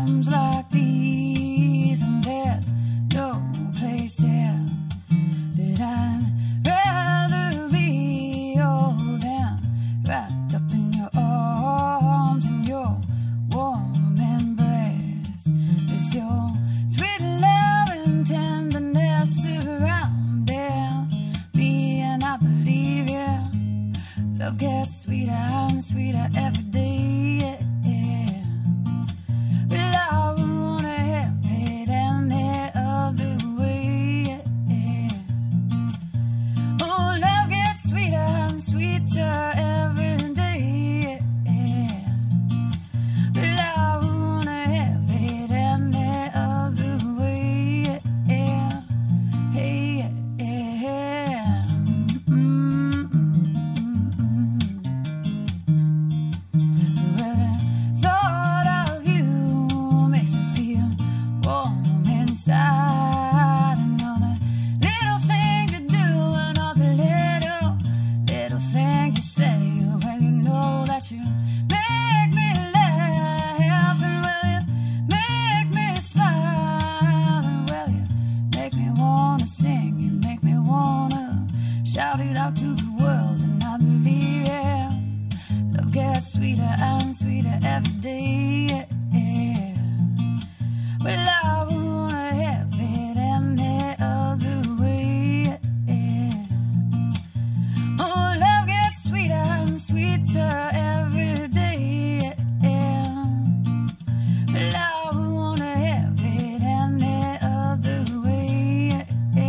times like these when there's no place here that I'd rather be, oh, than wrapped up in your arms and your warm embrace, with your sweet love and tenderness surrounding me. And I believe, yeah, love gets sweeter and sweeter every day. Well, I wouldn't wanna have it any other way. Oh, love gets sweeter and sweeter every day. Well, I wouldn't wanna have it any other way. Hey, well, the thought of you makes me feel warm inside, and all the little things you do and all the little things you say. Well, you know that you make me laugh, and well, you make me smile, and well, you make me wanna sing, you make me wanna shout it out to the world. And I believe, yeah, love gets sweeter and sweeter every day. Well, I wouldn't wanna have it any other way. Oh, love gets sweeter and sweeter every day. Well, I wouldn't wanna have it any other way.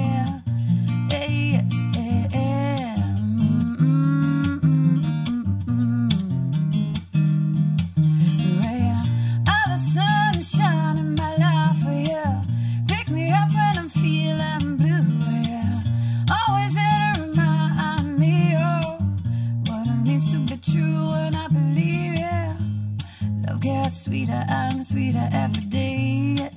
All the sunshine in my life for you, pick me up when I'm feeling blue. Yeah, always there to remind me of what it means to be true. And I believe, yeah, love gets sweeter and sweeter every day.